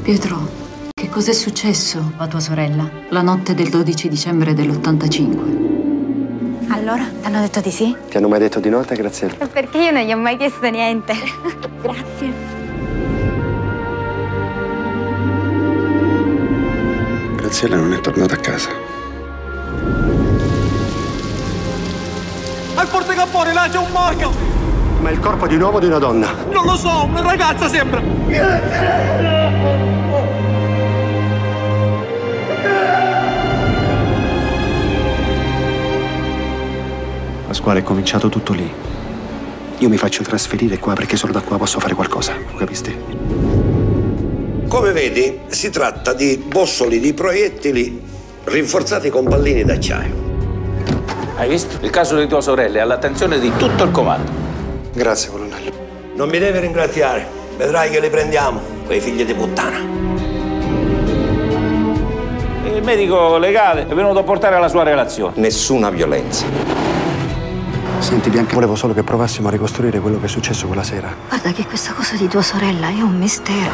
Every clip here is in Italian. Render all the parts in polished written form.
Pietro, che cos'è successo a tua sorella la notte del 12 dicembre dell'85? Allora, ti hanno detto di sì? Ti hanno mai detto di no, te, Graziella? Perché io non gli ho mai chiesto niente. Grazie. Graziella non è tornata a casa. Al porte cappone, là c'è un morto! Ma è il corpo di un uomo o di una donna? Non lo so, una ragazza sembra! Pasquale, è cominciato tutto lì. Io mi faccio trasferire qua perché solo da qua posso fare qualcosa, lo capisti? Come vedi, si tratta di bossoli di proiettili rinforzati con pallini d'acciaio. Hai visto? Il caso di tua sorella è all'attenzione di tutto il comando. Grazie, colonnello. Non mi devi ringraziare. Vedrai che li prendiamo, quei figli di puttana. Il medico legale è venuto a portare la sua relazione. Nessuna violenza. Senti, Bianca, volevo solo che provassimo a ricostruire quello che è successo quella sera. Guarda che questa cosa di tua sorella è un mistero.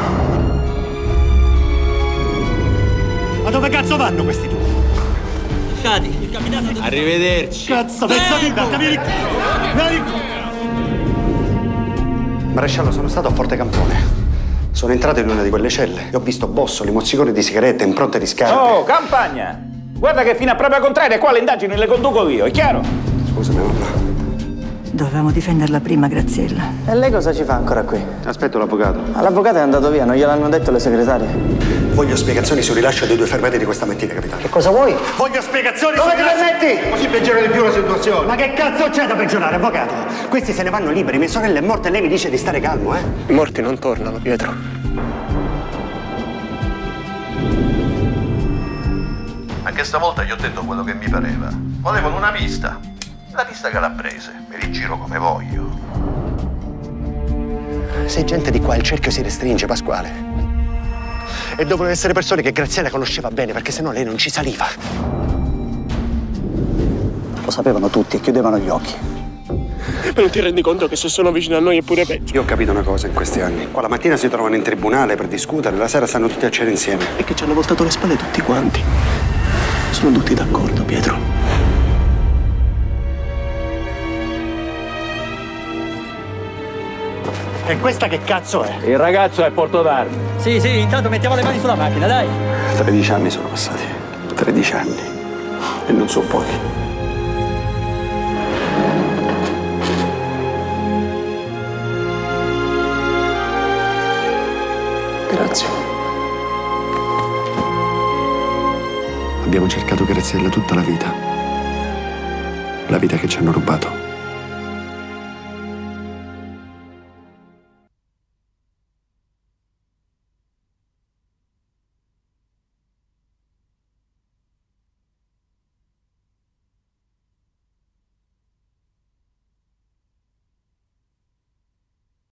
Ma dove cazzo vanno questi due? Lasciati, il capitano... Arrivederci. Cazzo, pezzo di merda, vieni qui! Vieni qui! Maresciallo, sono stato a Forte Campone. Sono entrato in una di quelle celle e ho visto bossoli, mozziconi di sigarette, impronte di scarpe. Oh, campagna! Guarda che fino a prova contraria qua le indagini le conduco io, è chiaro? Scusami, mamma. Dovevamo difenderla prima, Graziella. E lei cosa ci fa ancora qui? Aspetto l'avvocato. L'avvocato è andato via, non gliel'hanno detto le segretarie? Voglio spiegazioni sul rilascio dei due fermati di questa mattina, capitano. Che cosa vuoi? Voglio spiegazioni Come sul ti permetti? Così peggiora di più la situazione. Ma che cazzo c'è da peggiorare, avvocato? Questi se ne vanno liberi, mia sorella è morta e lei mi dice di stare calmo, eh? I morti non tornano, Pietro. Anche stavolta gli ho detto quello che mi pareva. Volevano una vista. La vista calabrese. Me li giro come voglio. Se gente di qua il cerchio si restringe, Pasquale. E devono essere persone che Graziella conosceva bene, perché sennò lei non ci saliva. Lo sapevano tutti e chiudevano gli occhi. Ma non ti rendi conto che se sono vicino a noi è pure peggio? Io ho capito una cosa in questi anni. Qua la mattina si trovano in tribunale per discutere, la sera stanno tutti a cena insieme. E che ci hanno voltato le spalle tutti quanti. Sono tutti d'accordo, Pietro. E questa che cazzo è? Il ragazzo è Porto d'Armi. Sì, intanto mettiamo le mani sulla macchina, dai. 13 anni sono passati. 13 anni. E non sono pochi. Grazie. Abbiamo cercato Graziella tutta la vita. La vita che ci hanno rubato.